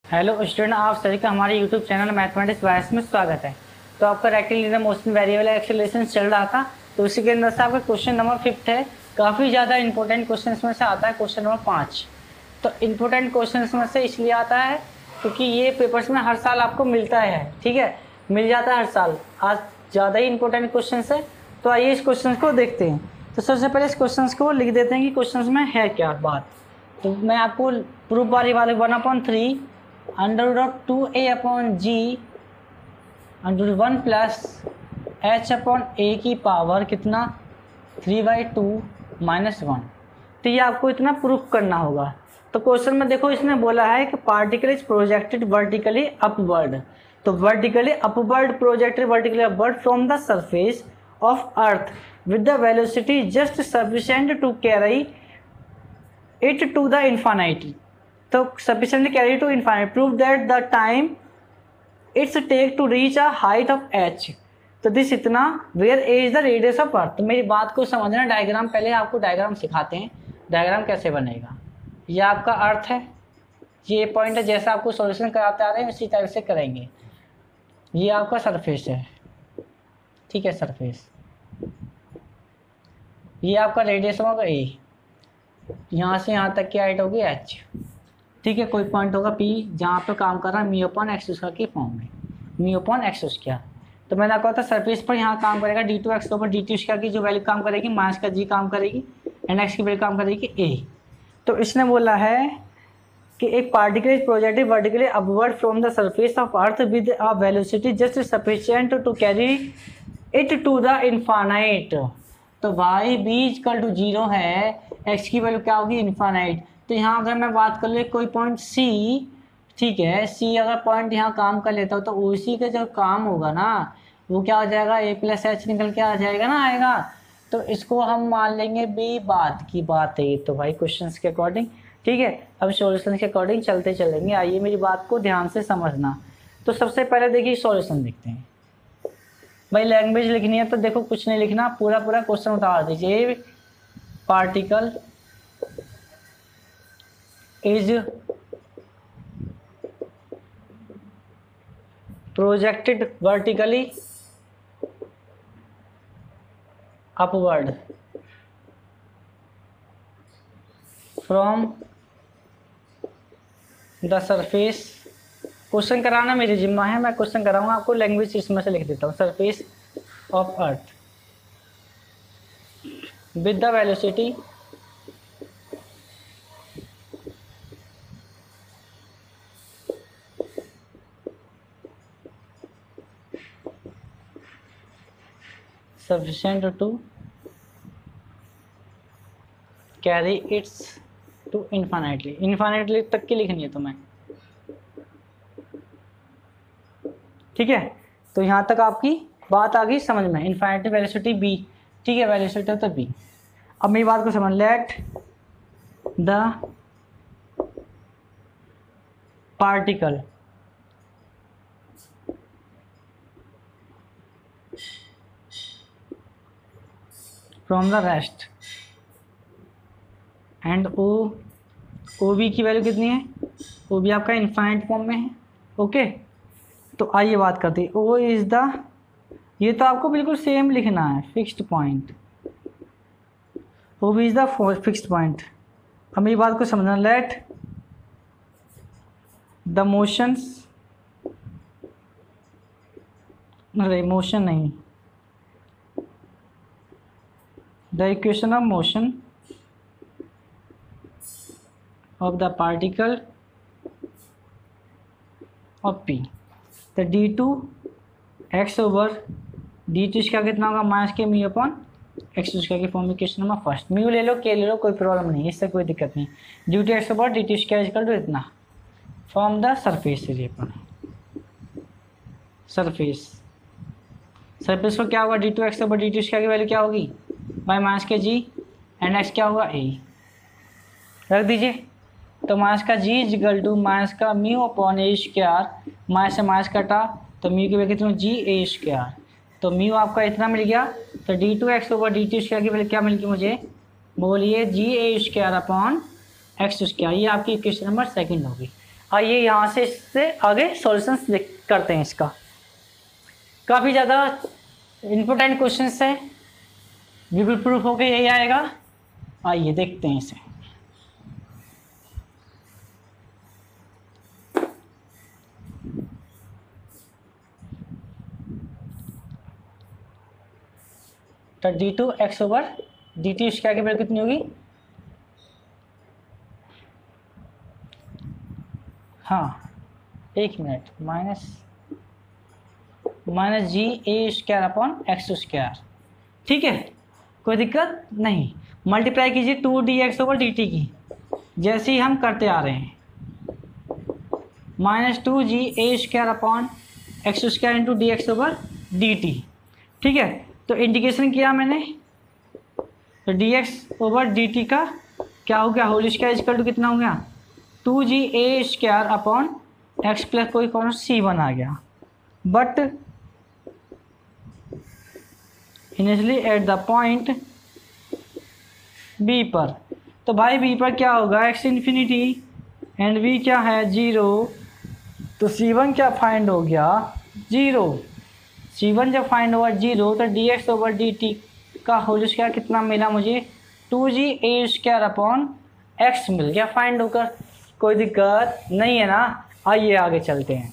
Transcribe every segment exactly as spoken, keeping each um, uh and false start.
Hello student, आप सभी का हमारे यूट्यूब चैनल मैथमेटिक्स बायस में स्वागत है। तो आपका रेक्टेंगुलर मोशन वेरिएबल एक्सेलरेशन चल रहा था, तो उसी के अंदर से आपका क्वेश्चन नंबर फिफ्थ है। काफ़ी ज़्यादा इंपॉर्टेंट क्वेश्चन में से आता है क्वेश्चन नंबर पाँच। तो इंपॉर्टेंट क्वेश्चन में से इसलिए आता है क्योंकि ये पेपर्स में हर साल आपको मिलता है, ठीक है, मिल जाता है हर साल। आज ज़्यादा ही इंपॉर्टेंट क्वेश्चन है, तो आइए इस क्वेश्चन को देखते हैं। तो सबसे पहले इस क्वेश्चन को लिख देते हैं कि क्वेश्चन में है क्या बात। तो मैं आपको प्रूफ वाली बात one upon three under root of two A upon G under one plus H upon ए की पावर कितना three by two minus one. तो ये आपको इतना प्रूफ करना होगा। तो क्वेश्चन में देखो, इसने बोला है कि particle is projected vertically upward. तो vertically upward projected vertically upward from the surface of earth with the velocity just sufficient to carry it to the infinity. तो sufficiently carry to infinite prove that the time it's take to reach a height of h। तो this इतना where a is the radius of earth। तो मेरी बात को समझना, diagram पहले आपको डायग्राम सिखाते हैं, डायग्राम कैसे बनेगा। ये आपका अर्थ है, ये पॉइंट है, जैसा आपको सॉल्यूशन कराते आ रहे हैं उसी टाइप से करेंगे। ये आपका सरफेस है, ठीक है, सरफेस। ये आपका रेडियस होगा a, यहाँ से यहाँ तक की हाइट होगी h, ठीक है। कोई पॉइंट होगा P जहाँ पे काम कर रहा है म्यू अपॉन एक्स स्क्वायर की फॉर्म में, म्यू अपॉन एक्स स्क्वायर। तो मैंने आपको कहा था सरफेस पर यहाँ काम करेगा डी टू एक्स ऊपर डी टू स्क्वायर की जो वैल्यू काम करेगी, माइनस का जी काम करेगी एंड एक्स की वैल्यू काम करेगी ए। तो इसने बोला है कि एक particle is projected vertically upward from the surface of earth with a velocity just sufficient to carry it to the infinite. तो Y be equal to zero है, एक्स की वैल्यू क्या होगी इन्फिनाइट। तो यहाँ अगर मैं बात कर ले कोई पॉइंट C, ठीक है, C अगर पॉइंट यहाँ काम कर लेता हो तो उसी का जो काम होगा ना वो क्या हो जाएगा, ए प्लस एच निकल के आ जाएगा ना, आएगा। तो इसको हम मान लेंगे बी, बात की बात है तो भाई क्वेश्चंस के अकॉर्डिंग, ठीक है। अब सॉल्यूशन के अकॉर्डिंग चलते चलेंगे। आइए मेरी बात को ध्यान से समझना। तो सबसे पहले देखिए सॉल्यूशन देखते हैं। भाई लैंग्वेज लिखनी है तो देखो कुछ नहीं लिखना, पूरा पूरा क्वेश्चन उतार दीजिए। Particle is projected vertically upward from the surface। Question कराना मेरी जिम्मा है, मैं क्वेश्चन कराऊंगा आपको, लैंग्वेज इसमें से लिख देता हूँ। Surface of earth with the velocity sufficient to carry its to infinitely। infinitely तक की लिखनी है तुम्हें, ठीक है। तो यहाँ तक आपकी बात आ गई समझ में। इन्फिनिटी वेलोसिटी b, ठीक है, वेलोसिटी तो b। अब मेरी बात को समझ, let the particle from the rest and O O B की वैल्यू कितनी है, ओ बी आपका इन्फाइनाइट फॉर्म में है, ओके। तो आइए बात करते हैं। ओ इज द, ये तो आपको बिल्कुल सेम लिखना है, fixed point. O B is the fixed point. अब मेरी बात को समझना, लेट द मोशंस, अरे मोशन नहीं, the equation of motion of the particle of P। तो D two X over D two इसका कितना होगा, minus K mu upon X square की फॉर्म में। क्वेश्चन नंबर फर्स्ट, म्यू ले लो के ले लो, कोई प्रॉब्लम नहीं, इससे कोई दिक्कत नहीं। D two X over D two square equal to इतना फ्रॉम द सरफेस से अपन सरफेस सरफेस को क्या होगा, D two X over D two square की वैल्यू क्या होगी, बाई माइनस के जी एंड एक्स क्या होगा ए, रख दीजिए। तो माइनस का जी इक्वल टू माइनस का mu upon A square, minus से माइनस कटा तो म्यू की वैल्यू कितनी, जी ए स्क्वायर। तो म्यू आपका इतना मिल गया। तो D two X over D two square की वैल्यू क्या मिल गई मुझे, बोलिए G A square upon X square. ये आपकी इक्वेशन नंबर सेकंड होगी। आइए यहाँ से इससे आगे सॉल्यूशंस करते हैं इसका। काफ़ी ज़्यादा इम्पोर्टेंट क्वेश्चन है, बिल्कुल प्रूफ होके यही आएगा। आइए देखते हैं इसे। तो D two X over D T उसके आगे वैल्यू कितनी होगी? हाँ एक minute, minus minus G A square upon X square, ठीक है, कोई दिक्कत नहीं। मल्टीप्लाई कीजिए two D X over D T की, जैसे ही हम करते आ रहे हैं, minus two G A square upon X square into D X over D T, ठीक है। तो इंटीग्रेशन किया मैंने, तो D X over D T का क्या हो गया, होल स्क्वायर इक्वल टू कितना हो गया, two G A square upon X plus कोई कौन सी वन आ गया। But initially at the point B पर, तो भाई बी पर क्या होगा, एक्स इन्फिनिटी एंड बी क्या है जीरो, तो सी वन क्या फाइंड हो गया जीरो। सी वन जब फाइंड हुआ जीरो, तो D X over D T का होल स्क्वायर कितना मिला मुझे, two G A square upon X मिल गया फाइंड होकर। कोई दिक्कत नहीं है ना। आइए आगे चलते हैं।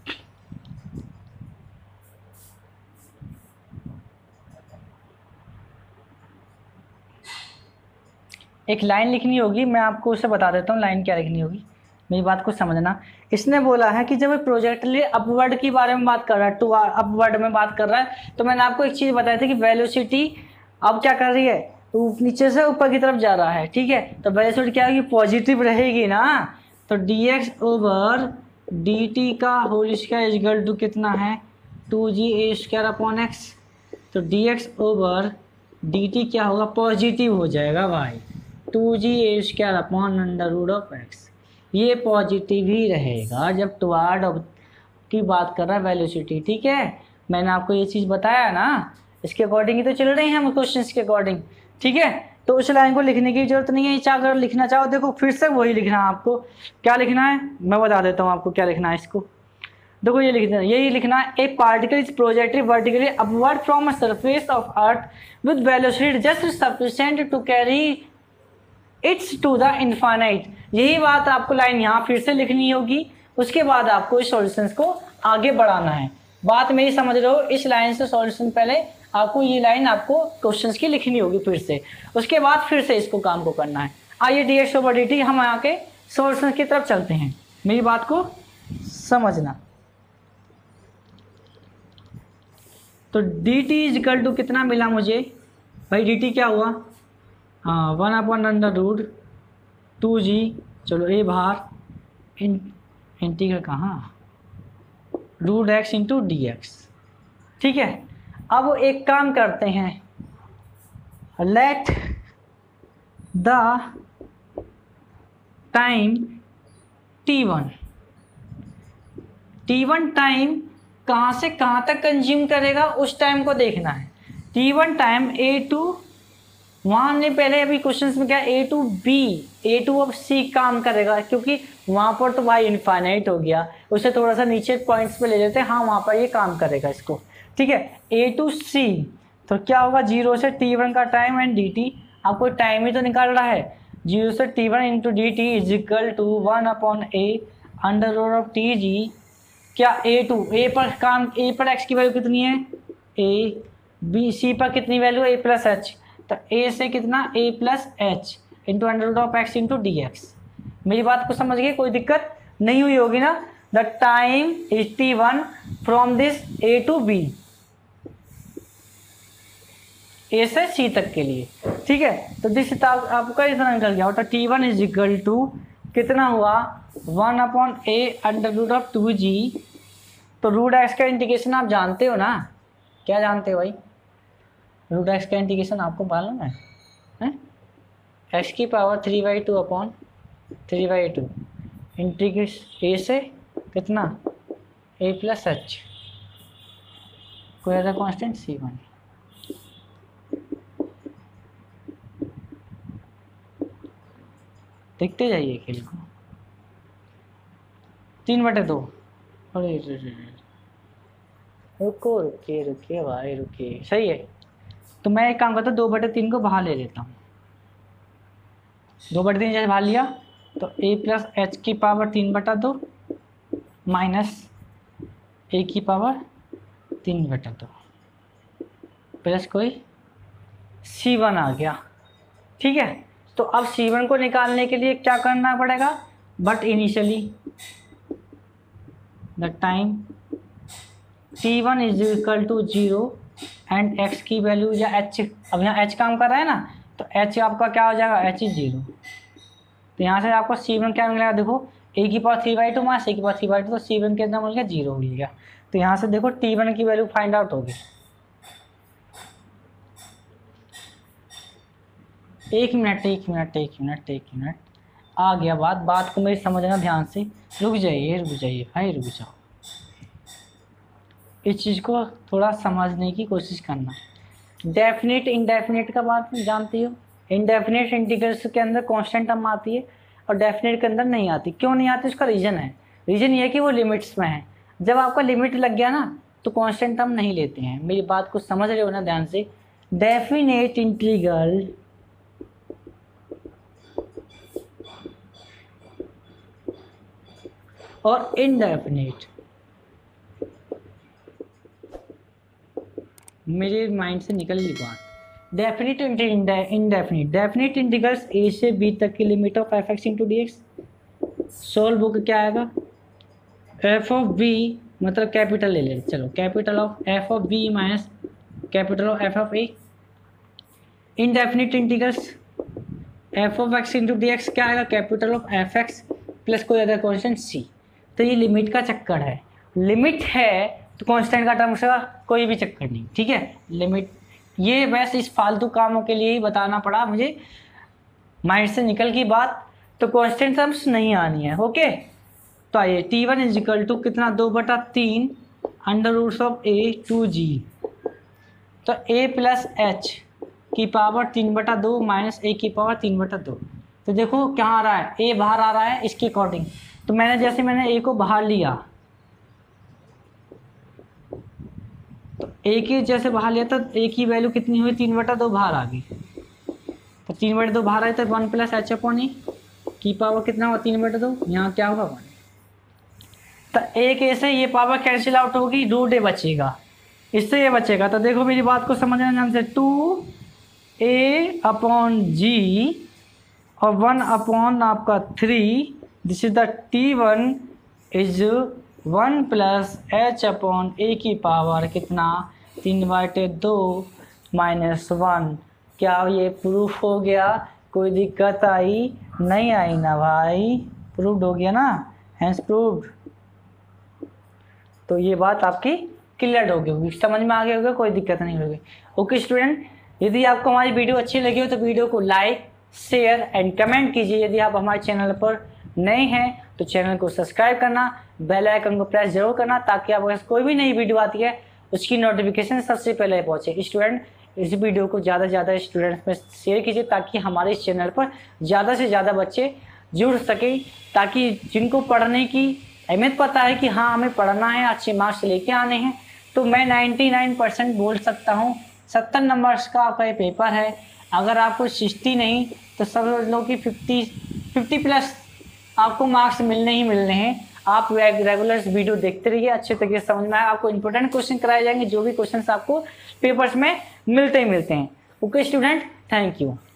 एक लाइन लिखनी होगी, मैं आपको उसे बता देता हूँ लाइन क्या लिखनी होगी, मेरी बात को समझना। इसने बोला है कि जब प्रोजेक्टली अपवर्ड के बारे में बात कर रहा है, टू अपवर्ड में बात कर रहा है, तो मैंने आपको एक चीज़ बताई थी कि वेलोसिटी अब क्या कर रही है, तो नीचे से ऊपर की तरफ जा रहा है, ठीक है। तो वेलोसिटी क्या होगी, पॉजिटिव रहेगी ना। तो D X over D T का होल स्क्वायर इक्वल टू कितना है, two G A square upon X. तो D X over D T क्या होगा, पॉजिटिव हो जाएगा भाई, two G A square upon under root of X. ये पॉजिटिव ही रहेगा जब टुवार्ड की बात कर रहा है वेलोसिटी, ठीक है। मैंने आपको ये चीज़ बताया ना, इसके अकॉर्डिंग ही तो चल रहे हैं हम क्वेश्चन के अकॉर्डिंग, ठीक है। तो उस लाइन को लिखने की जरूरत नहीं है, चाहे अगर लिखना चाहो देखो फिर से वही लिखना है आपको। क्या लिखना है मैं बता देता हूँ आपको क्या लिखना है इसको। देखो ये लिखना है, यही लिखना है, A particle is projected vertically upward from a surface of earth with velocity just sufficient to carry its to the infinite. यही बात आपको लाइन यहाँ फिर से लिखनी होगी, उसके बाद आपको इस सॉल्यूशंस को आगे बढ़ाना है। बात मेरी समझ रहे हो, इस लाइन से सॉल्यूशन पहले आपको ये लाइन आपको क्वेश्चंस की लिखनी होगी फिर से, उसके बाद फिर से इसको काम को करना है। आइए D X over D T हम आके सॉल्यूशन की तरफ चलते हैं, मेरी बात को समझना। तो D T is equal to कितना मिला मुझे भाई, डी टी क्या हुआ, हाँ one upon under root two G, चलो ए बाहर, इन इंटीग्रल कहाँ, root X into D X, ठीक है। अब एक काम करते हैं, let the time T one, T one time कहाँ से कहाँ तक कंज्यूम करेगा उस टाइम को देखना है। T one time A to, वहाँ हमने पहले अभी क्वेश्चंस में क्या A to B, A to अब सी काम करेगा, क्योंकि वहाँ पर तो भाई इनफाइनाइट हो गया, उसे थोड़ा सा नीचे पॉइंट्स पे ले लेते हैं, हाँ वहाँ पर ये काम करेगा इसको, ठीक है। ए टू सी, तो क्या होगा जीरो से टी वन का टाइम एंड डी टी, आपको टाइम ही तो निकाल रहा है, जीरो से T one into D T is equal to one upon A under root of T G. क्या ए टू, ए पर काम, ए पर एक्स की वैल्यू कितनी है ए, बी सी पर कितनी वैल्यू है ए प्लस एच, तो ए से कितना A plus H into under root of x into D X. मेरी बात को समझ गए, कोई दिक्कत नहीं हुई होगी ना। The time is T one from this A to B, A से सी तक के लिए, ठीक है। तो दिस आपका इतना निकल गया, तो T one is equal to कितना हुआ, one upon A under root of two जी। तो रूट एक्स का इंटीग्रेशन आप जानते हो ना, क्या जानते हो भाई, रूट एक्स का इंटीग्रेशन आपको मालूम है, हैं? एक्स की power three by two upon three by two integrates A से कितना ए प्लस एच, कोई अदर कॉन्स्टेंट सी वन। देखते जाइए खेल को। तीन बटे दो। अरे रे रे रे। रुको रुकिए रुकिए भाई रुकिए, सही है। तो मैं एक काम करता हूँ, दो बटे तीन को बाहर ले लेता हूँ। दो बटे तीन जैसे बाहर लिया तो ए प्लस एच की पावर तीन बटा दो माइनस ए की पावर तीन बटा दो प्लस कोई सी वन आ गया। ठीक है, तो अब सी वन को निकालने के लिए क्या करना पड़ेगा, but initially the time T one is equal to zero and x की वैल्यू या एच, अब यहाँ एच काम कर रहा है ना, तो एच आपका क्या हो जाएगा, एच इज जीरो। तो यहाँ से आपको सी वन क्या मिलेगा, देखो ए की power three by two minus a की पावर थ्री बाई टू, तो सी वन के अंदर मिल गया जीरो मिल गया। तो यहाँ से देखो टी वन की वैल्यू फाइंड आउट होगी। एक मिनट एक मिनट एक मिनट एक मिनट आ गया बात, बात को मेरी समझना ध्यान से। रुक जाइए रुक जाइए भाई रुक जाओ, इस चीज़ को थोड़ा समझने की कोशिश करना। डेफिनेट इनडेफिनेट का बात जानती हो, इनडेफिनेट इंटीग्रल्स के अंदर कांस्टेंट टर्म आती है और डेफिनेट के अंदर नहीं आती। क्यों नहीं आती, उसका रीज़न है। रीज़न ये है कि वो लिमिट्स में है। जब आपका लिमिट लग गया ना तो कांस्टेंट टर्म नहीं लेते हैं। मेरी बात को समझ रहे हो ना ध्यान से। डेफिनेट इंटीग्रल और इनडेफिनेट, मेरे माइंड से निकल गई बात। Definite indefinite, definite integrals a से बी तक की limit of f x into D x. Solve book क्या आएगा, एफ ऑफ बी मतलब कैपिटल ले ले, चलो capital of f of b minus capital of f of a. Indefinite integrals f of x into D x क्या आएगा, capital of f x plus कोई other constant c. तो ये limit का चक्कर है, लिमिट है तो कांस्टेंट का टर्म से कोई भी चक्कर नहीं। ठीक है, लिमिट ये बस इस फालतू कामों के लिए ही बताना पड़ा मुझे, माइंड से निकल की बात। तो कांस्टेंट टर्म्स नहीं आनी है। ओके, तो आइए t one is equal to कितना, दो बटा तीन under roots of a two जी। तो ए प्लस एच की पावर तीन बटा दो माइनस ए की पावर तीन बटा दो। तो देखो क्या आ रहा है, ए बाहर आ रहा है इसके अकॉर्डिंग। तो मैंने जैसे मैंने ए को बाहर लिया तो ए की जैसे बाहर लिया तो ए की वैल्यू कितनी हुई, तीन बटा दो बाहर आ गई। तो तीन बटे दो बाहर आए तो वन प्लस एच अपॉन ए की पावर कितना हुआ, तीन बटे दो, यहाँ क्या होगा वन। तो एक ए से ये पावर कैंसिल आउट होगी, रूट ए बचेगा, इससे ये बचेगा। तो देखो मेरी बात को समझना ध्यान से, टू ए अपॉन जी और वन अपॉन आपका three, this is the t one is one plus H upon ए की पावर कितना, तीन बाटे दो माइनस वन। क्या ये प्रूफ हो गया, कोई दिक्कत आई नहीं आई ना भाई, प्रूव्ड हो गया ना, हैंस प्रूव्ड। तो ये बात आपकी क्लियर हो गई होगी, समझ में आ गया होगा, कोई दिक्कत नहीं होगी। ओके स्टूडेंट, यदि आपको हमारी वीडियो अच्छी लगी हो तो वीडियो को लाइक शेयर एंड कमेंट कीजिए। यदि आप हमारे चैनल पर नए हैं तो चैनल को सब्सक्राइब करना, बेल आइकन को प्रेस जरूर करना, ताकि आपके पास कोई भी नई वीडियो आती है उसकी नोटिफिकेशन सबसे पहले पहुंचे। स्टूडेंट, इस वीडियो को ज़्यादा से ज़्यादा स्टूडेंट्स में शेयर कीजिए ताकि हमारे इस चैनल पर ज़्यादा से ज़्यादा बच्चे जुड़ सकें, ताकि जिनको पढ़ने की अहमियत पता है कि हाँ हमें पढ़ना है, अच्छे मार्क्स लेके आने हैं। तो मैं निन्यानवे परसेंट बोल सकता हूँ, सत्तर नंबर्स का आपका ये पेपर है। अगर आपको सिक्सटी नहीं तो सब लोग की फिफ्टी फिफ्टी प्लस आपको मार्क्स मिलने ही मिलने हैं। आप रेगुलर वीडियो देखते रहिए, अच्छे तरीके से समझ में आए। आपको इंपॉर्टेंट क्वेश्चन कराए जाएंगे, जो भी क्वेश्चंस आपको पेपर्स में मिलते ही मिलते हैं। Okay student, thank you.